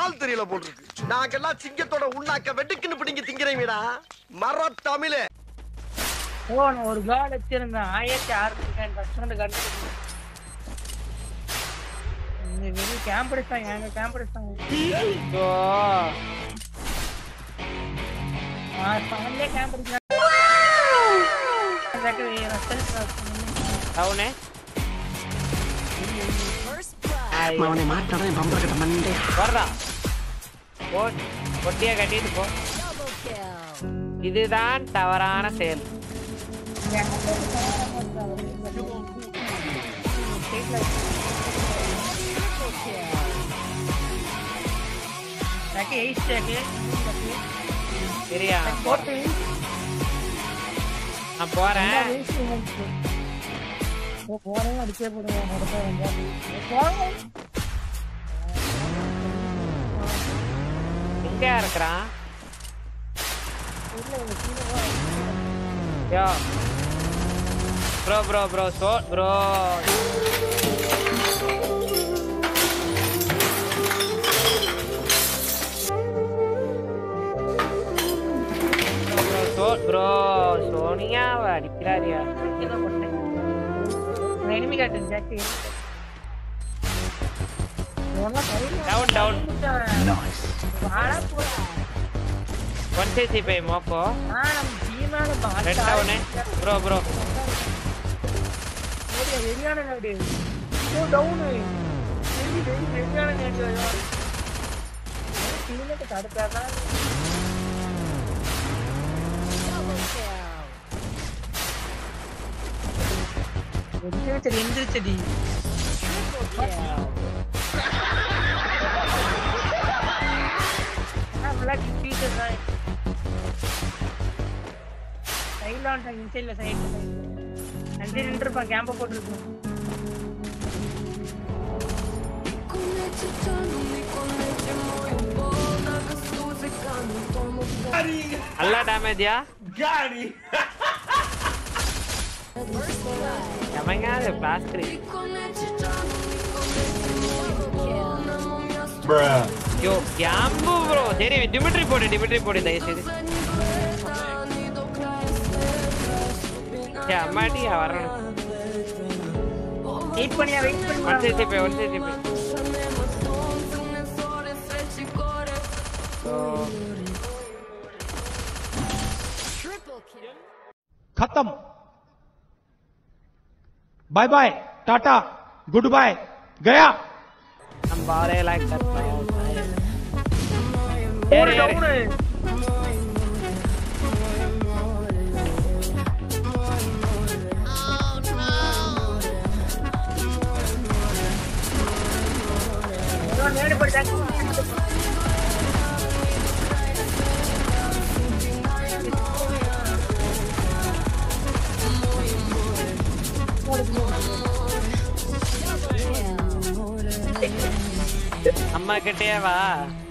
ஆள் தெரியல போல் இருக்கு. நாங்கெல்லாம் சிங்கத்தோட உண்ணாக்க வெட்டுக்குன்னு பிடிங்க திங்கிறீங்கடா மர தமிழே. ஓ நான் ஒரு கால் வச்சிருந்தேன் 1006 ஃபர்ஸ்ட் கண்டு இந்த வெரி கேம்ப் அடிச்சாங்க எங்க கேம்ப் அடிச்சாங்க. ஐயோ சாமலே கேம்ப் அடிச்சாங்க. அவனே அவனை மாட்டானே பம்பர கட்ட மண்டே வர்றா பொட்டியா கட்டிட்டு போ. இதுதான் தவறான செயல். சரியா நான் போறேன். அடிச்சே போடுவேன். எங்க இருக்கிறான்? Yo bro bro bro so bro bro சோனியாவை அடிக்கிறாரியா? எனிமி காட்டுங்க ஜாக்கி. Down down nice. ஒன் சேசி பை மோக்கோ. நம்ம டீமால boss red down bro bro. ஓடியா வெரியான நடி. ஓ டவுன். வெரியான நடி. டீமுக்கு தடுக்காதா? எந்திரிச்சடி நின்றுப்பான் கேம்ப போட்டுருக்கோம். நல்லா டேமேஜா Camangale plastic. Bruh. Yo, Yambu bro. Seri Dimitri podi dayasedi. Ya, mati ya varanu. Wait panniya. One CP. खत्म. Bye bye tata goodbye गया. हम बारे like that. அம்மா கிட்டே வா.